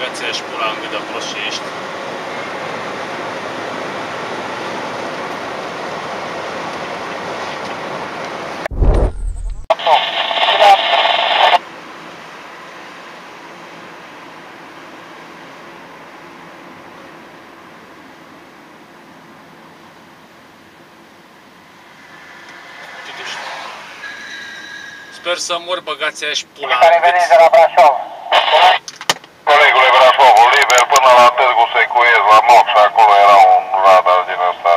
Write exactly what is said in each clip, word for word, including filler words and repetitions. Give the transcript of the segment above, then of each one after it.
băgați-a și pula în cât de prost și ești. Sper să mor, băgați-a și pula în Care veniți de la Brașov? Colegule Brașovul, liber până la Târgu Secuiesc, la Moc, și acolo era un radar din ăsta.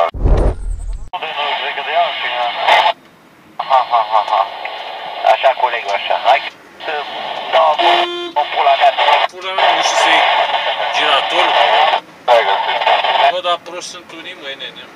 Așa, colegul, așa. Hai să dau o pula mea. Pula mea, nu știu să iei giratorul. Hai găsit. Bă, dar prost sunt unii, măi, nene.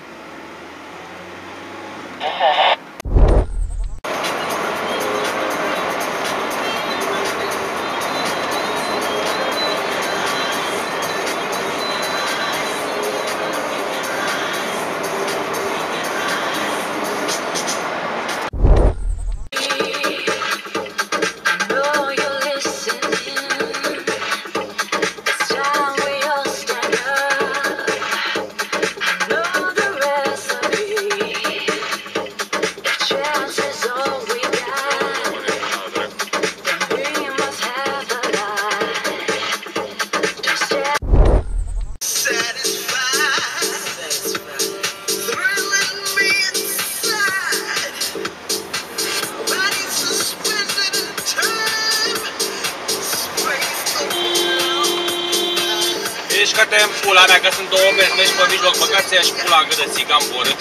Mișcă-te în pula mea, că sunt două bezmești pe mijloc, băgați-a și pula în gât de țigan borât.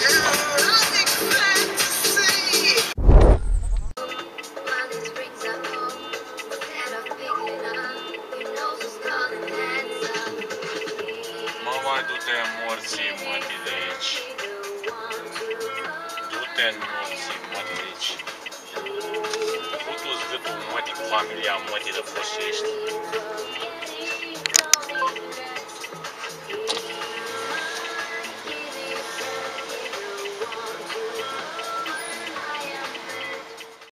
Mă, mai du-te în morții, mătii, de aici. Du-te în morții, mătii, de aici. Putu-ți gâtul, mătii, cu familia, mătii, de fost și ești.